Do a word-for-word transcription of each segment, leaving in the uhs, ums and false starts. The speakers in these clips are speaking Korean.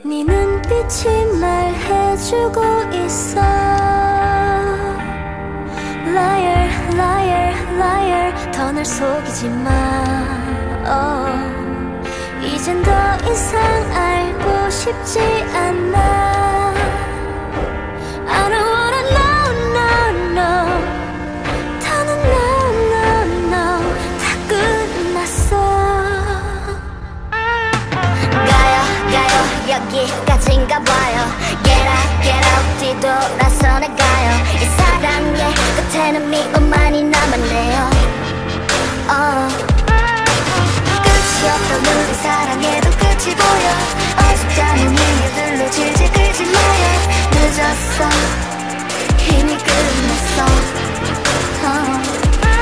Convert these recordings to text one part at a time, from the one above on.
네 눈빛이 말해주고 있어. Liar, liar, liar. 더 날 속이지 마. oh. 이젠 더 이상 알고 싶지 않아. I don't wanna know, no, no. 더는 no, no, no. 다 끝났어. 가요 가요 여기까지인가 봐요. Get out get out 뒤돌아서 나가요. 이 사랑의 끝에는 미움만이 남았네요. oh. 끝이 없던 우리 사랑에도 끝이 보여. 어줍잖은 이유들로 질질 끌지 마요. 늦었어 이미 끝났어. oh.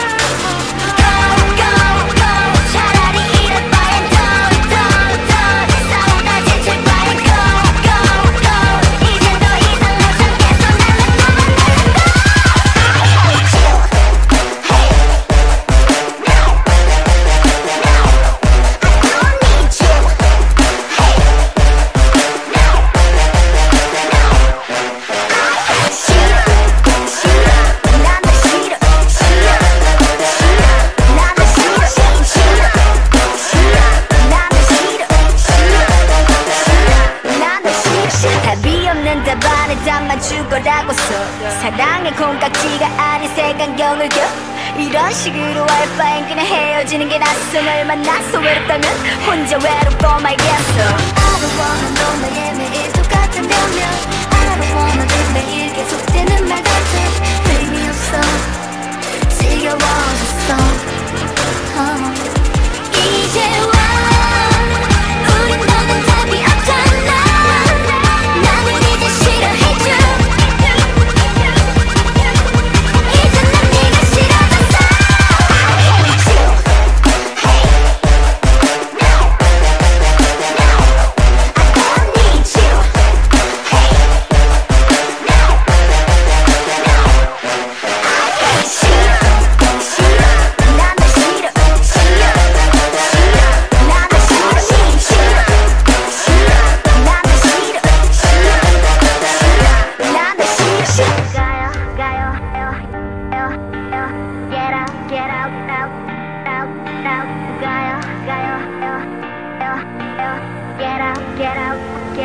답안에 담아 죽어라고서 사랑의 콩깍지가 아닌 색안경을 껴. 이런 식으로 할 바엔 그냥 헤어지는 게 낫어. 널 만나서 외롭다면 혼자 외롭고 말겠어. I don't wanna know 너의 매일 똑같은 변명. I don't wanna live 매일 계속되는 말 같아. 의미 없어 지겨워졌어. oh. 이제와 우린 너는 답이 없잖아.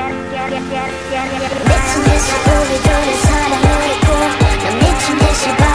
미친 듯이 우리 둘의 사랑을 잊고 난 미친 듯이